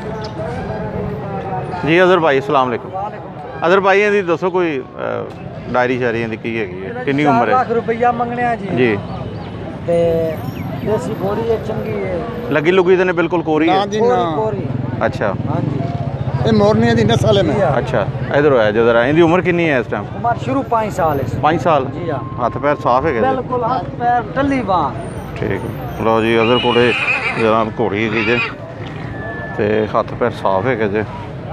जी अजहर भाई अस्सलाम वालेकुम। अजहर भाई इहदी दसो कोई डायरी शायरी इहदी की हैगी है, कितनी उम्र है? 4 लाख रुपया मंगने जी। जी ते देसी घोड़ी है, चंगी है, लगी लुगी तो नहीं बिल्कुल कोरी है? कोरी। अच्छा हाँ जी, ये मोरनिया दी नस्ल है। अच्छा इधर है जरा, इहदी उम्र कितनी है इस टाइम? उम्र शुरू 5 साल है। 5 साल? जी हाँ, हाथ पैर साफ है? बिल्कुल हाथ पैर टल्ली बांह। ठीक है लो जी अजहर कोले जनाब घोड़ी हैगी जे ते हथ पैर साफ है जे।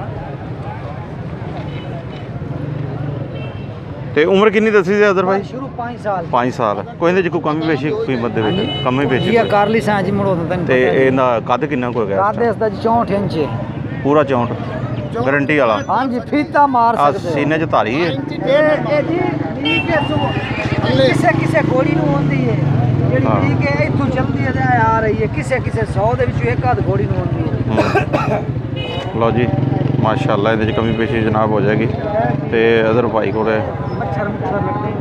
ते उम्र कितनी दसी है अजहर भाई? शुरू 5 साल। 5 साल कोई इहदे च कोई कमी पेशी कीमत दे विच कमी पेशी जी कर ली सा जी मुड़ो तन। ते इहदा कद कितना को हैगा? कद इसदा 64 इंच है। पूरा 64 गारंटी वाला? हाँ जी, फीता मार आ सकते सीने च धारी है? किसे किसे घोड़ी नूं होंदी है जेड़ी ठीक है इथों चलदी है आ रही है, किसे किसे 100 दे विच एक आध घोड़ी नूं होंदी है। लो जी माशाल्लाह इहदे च कमी पेशी जनाब हो जाएगी। ते अजहर भाई कोले मच्छर लगदे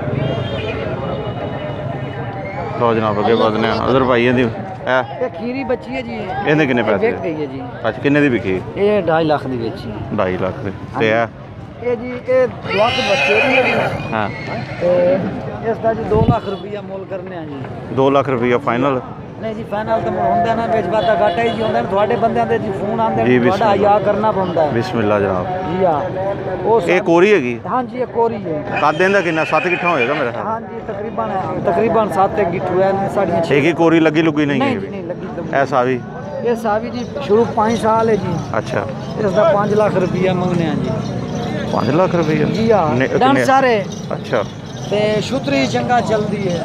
लो जनाब अगे बधने। अजहर भाई इहदी ये खीरी बच्ची है जी। इहदे किन्ने पैसे? विक गई है जी। अच्छा किन्ने दी बिकी? ये 2.5 लाख दी बेची। 2.5 लाख दे ते ये जी ये लाख बच्चे दी है। हाँ ते इसदा जी 2 लाख रुपया मोल करने हैं जी। 2 लाख रुपया फाइनल? नहीं जी फाइनल तो होंदा ना, विच बाता घाटा ही जी होंदा ना, थोड़े बंदे दे जी फोन आंदे जी, ने, थोड़ा हया करना पौंदा है। बिस्मिल्लाह जनाब। जी हां वो ये कोरी हैगी? हाँ जी ये कोरी है। कद इहदा किन्ना 7 किट्ठा होएगा मेरे ख्याल? हाँ जी तकरीबन 7 गिट्ठू है ने, साड़ियां 6। एक ही कोरी लगी लुगी नहीं नहीं है? जी नहीं लगी तो ऐसा भी? ये सावी जी शुरू 5 साल है जी। अच्छा इसदा 5 लाख रुपया मंगने हैं जी। 5 लाख रुपया? जी हां डन सारे। अच्छा ते छुतरी चंगा चलदी है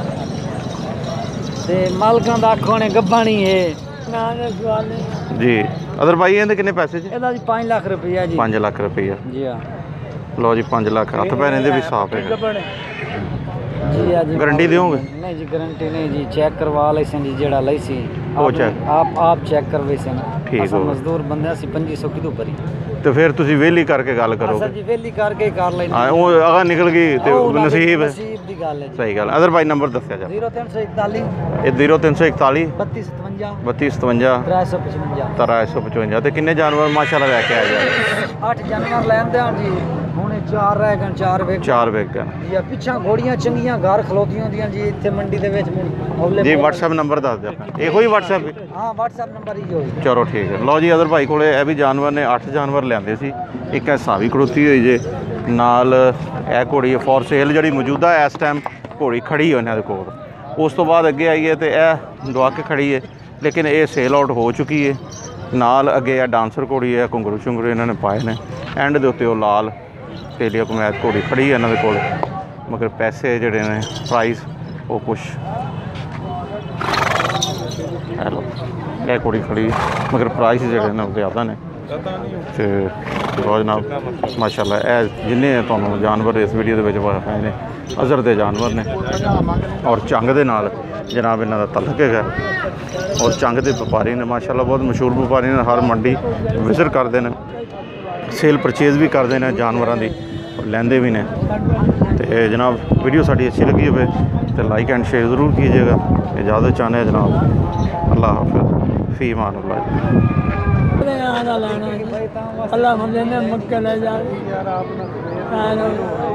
ते मालकां दा आखो ने गब्बानी है ना दे सवाल नहीं जी। अदर भाई इहदे किन्ने पैसे जी? ਇਹਦਾ ਜੀ 5 ਲੱਖ ਰੁਪਇਆ ਜੀ। 5 लाख रुपया। जी हाँ लो जी 5 लाख हथ पैर इहदे भी साफ है? जी हाँ जी। गारंटी दोगे? नहीं जी गारंटी नहीं जी, चेक करवा लैसे जी जेड़ा लैसी वो चेक आप चेक करवे से ना। ठीक असां हो मजदूर बंदे ਅਸੀਂ 2500 किलो भरी। तो फिर तुसी वेली करके गल करोगे? सर जी वेली करके कर लेनी। हाँ वो अगर निकल गई तो नसीब है। नसीब दी गल है जी। सही गल। अदर भाई नंबर दस्या जा। 0341 ये 0341 3257 3257 355 355 ਤੇ ਕਿੰਨੇ ਜਾਨਵਰ ਮਾਸ਼ਾਅੱਲਾ ਲੈ ਕੇ ਆਏ ਜੀ? 8 ਜਾਨਵਰ ਲੈਂਦੇ ਹਾਂ ਜੀ, ਹੁਣੇ 4 ਰਹਿ ਗਏ, 4 ਵੇਚ। 4 ਵੇਚ ਗਏ ਜੀ ਪਿੱਛਾ ਘੋੜੀਆਂ ਚੰਗੀਆਂ ਘਰ ਖਲੋਤੀਆਂ ਹੁੰਦੀਆਂ ਜੀ ਇੱਥੇ ਮੰਡੀ ਦੇ ਵਿੱਚ ਹੌਲੇ ਜੀ। WhatsApp ਨੰਬਰ ਦੱਸ ਦਿਓ। ਇਹੋ ਹੀ WhatsApp? ਹਾਂ WhatsApp ਨੰਬਰ ਹੀ ਹੋਈ। ਚਲੋ ਠੀਕ ਹੈ। ਲਓ ਜੀ ਅਦਰ ਭਾਈ ਕੋਲੇ ਇਹ ਵੀ ਜਾਨਵਰ ਨੇ 8 ਜਾਨਵਰ ਲਿਆਂਦੇ ਸੀ। ਇੱਕ ਐ ਸਾਵੀ ਖੜੋਤੀ ਹੋਈ ਜੇ ਨਾਲ ਇਹ ਘੋੜੀ ਫੋਰ ਸੇਲ ਜਿਹੜੀ ਮੌਜੂਦਾ ਇਸ ਟਾਈਮ ਘੋੜੀ ਖੜੀ ਹੈ ਇਹਨਾਂ ਦੇ ਕੋਲ। ਉਸ ਤੋਂ ਬਾਅਦ ਅੱਗੇ ਆਈ ਹੈ ਤੇ ਇਹ ਦੁਆ ਕੇ ਖੜੀ ਹੈ, ਲੇਕਿਨ ਇਹ ਸੇਲ ਆਊਟ ਹੋ ਚੁੱਕੀ ਹੈ। ਨਾਲ ਅੱਗੇ ਇਹ ਡਾਂਸਰ ਘੋੜੀ ਹੈ, ਘੁੰਗਰੂ ਸ਼ੁੰਗਰੂ ਇਹਨਾਂ ਨੇ ਪਾਏ ਨੇ। ਐਂਡ ਦੇ ਉੱਤੇ ਉਹ ਲਾਲ ਤੇਲੀਆ ਕਮੈਤ ਘੋੜੀ ਖੜੀ ਹੈ ਇਹਨਾਂ ਦੇ ਕੋਲ, ਮਗਰ ਪੈਸੇ ਜਿਹੜੇ ਨੇ ਪ੍ਰਾਈਸ ਉਹ ਕੁਛ ਹੈਲੋ ਇਹ ਘੋੜੀ ਖੜੀ ਮਗਰ ਪ੍ਰਾਈਸ ਜਿਹੜੇ ਨੇ ਉਹ ਜ਼ਿਆਦਾ ਨੇ। ਤੇ ਜਨਾਬ ਮਾਸ਼ਾਅੱਲਾ ਇਹ ਜਿੰਨੇ ਤੁਹਾਨੂੰ ਜਾਨਵਰ ਇਸ ਵੀਡੀਓ ਦੇ ਵਿੱਚ ਵਿਖਾਏ ਨੇ ਅਜ਼ਹਰ ਦੇ ਜਾਨਵਰ ਨੇ ਔਰ ਚੰਗ ਦੇ ਨਾਲ ਜਨਾਬ ਇਹਨਾਂ ਦਾ ਤਲਕ ਹੈਗਾ। ਔਰ ਚੰਗ ਦੇ ਵਪਾਰੀ ਨੇ ਮਾਸ਼ਾਅੱਲਾ, ਬਹੁਤ ਮਸ਼ਹੂਰ ਵਪਾਰੀ ਨੇ, ਹਰ ਮੰਡੀ ਵਿਜ਼ਿਟ ਕਰਦੇ ਨੇ, ਸੇਲ ਪਰਚੇਜ਼ ਵੀ ਕਰਦੇ ਨੇ ਜਾਨਵਰਾਂ ਦੀ, ਲੈਂਦੇ ਵੀ ਨੇ। ਤੇ जनाब वीडियो साड़ी अच्छी लगी हो तो लाइक एंड शेयर ज़रूर कीजिएगा। इजाज़त चाहते हैं जनाब। अल्लाह हाफ़िज़ फ़ी ईमान अल्लाह।